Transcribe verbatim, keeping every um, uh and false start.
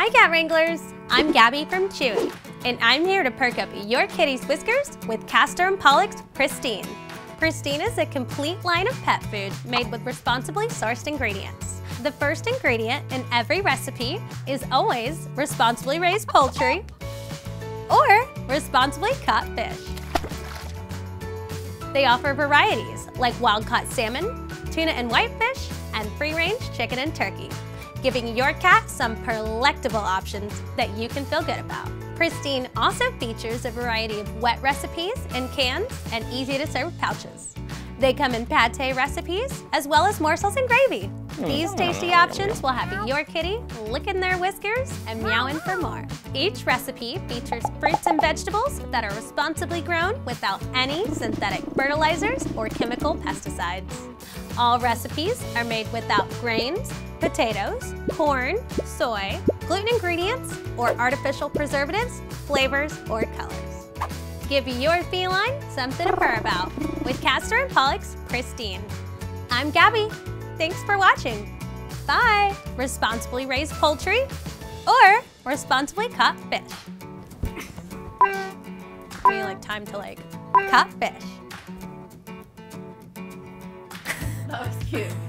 Hi Cat Wranglers! I'm Gabby from Chewy, and I'm here to perk up your kitty's whiskers with Castor Pollux Pristine. Pristine is a complete line of pet food made with responsibly sourced ingredients. The first ingredient in every recipe is always responsibly raised poultry or responsibly caught fish. They offer varieties like wild-caught salmon, tuna and whitefish, and free-range chicken and turkey, giving your cat some delectable options that you can feel good about. Pristine also features a variety of wet recipes in cans and easy-to-serve pouches. They come in pate recipes as well as morsels and gravy. These tasty options will have your kitty licking their whiskers and meowing for more. Each recipe features fruits and vegetables that are responsibly grown without any synthetic fertilizers or chemical pesticides. All recipes are made without grains, potatoes, corn, soy, gluten ingredients, or artificial preservatives, flavors, or colors. Give your feline something to purr about with Castor Pollux Pristine. I'm Gabby. Thanks for watching. Bye. Responsibly raised poultry or responsibly caught fish. We need like time to like caught fish. That was cute.